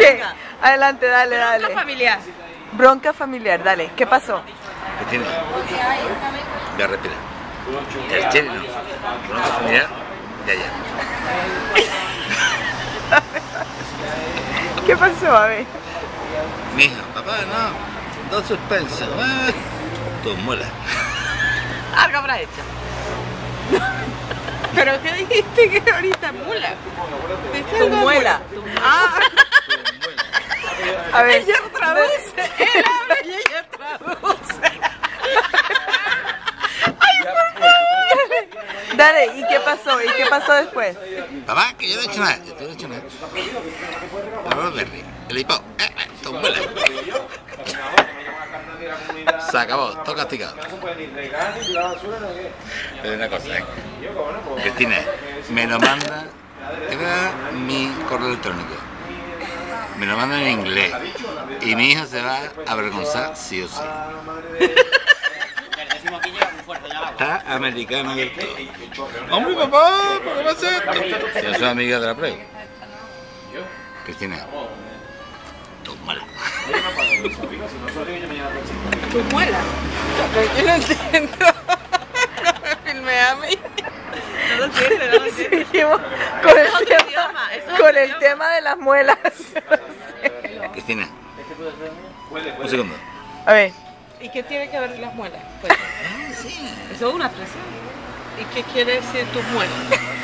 ¿Qué? Adelante, dale, dale. Bronca familiar. Bronca familiar, dale. ¿Qué pasó? ¿Qué tiene? Ya respira. El chile no. Bronca familiar, ya, ya. ¿Qué pasó? A ver. Mi hijo, papá, no. 2 suspensos. Tus muelas. Algo habrá hecho. ¿Pero qué dijiste que ahorita mula? Tu muela. Ah, A ver. ella traduce. Él habla y ella traduce. Dale, ¿y qué pasó? ¿Y qué pasó después? Papá, que yo no he hecho nada. Yo no he hecho nada. La Berry, el hipó. Tus muelas. Se acabó, todo castigado. Pero una cosa, Cristina, me lo manda, era mi correo electrónico. Me lo manda en inglés. Y mi hijo se va a avergonzar sí o sí. Está americano del todo. Hombre, papá, ¿por qué va a hacer esto? Si yo soy amiga de la prueba. Cristina, tú mala. ¿Tu muela? Yo no entiendo. No me filmé a mí. No lo entiendo, no lo entiendo. Seguimos con el tema de las muelas. Cristina, un segundo. A ver. ¿Y qué tiene que ver las muelas? Pues, eso es una expresión. ¿Y qué quiere decir tus muelas?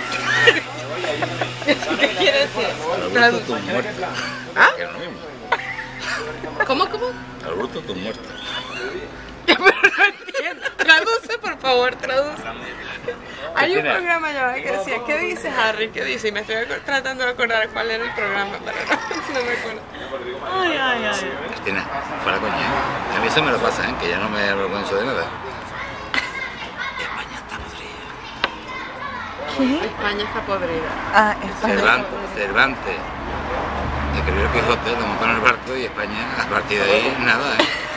¿Qué quiere decir? Alberto, tus muertos. ¿Ah? Que es lo mismo. ¿Cómo? Alberto, tus muertos. Pero no entiendo. Traduce, por favor, traduce. Hay un Cristina. programa llamado que decía, ¿qué dice Harry? ¿Qué dice? Y me estoy tratando de acordar cuál era el programa, pero no me acuerdo. Ay. Cristina, fuera coña, A mí eso me lo pasa, que ya no me avergüenzo de nada. España está podrida. España está podrida. Ah, España. Cervantes. Escribió el Quijote, lo montó en el barco y España, a partir de ahí, nada,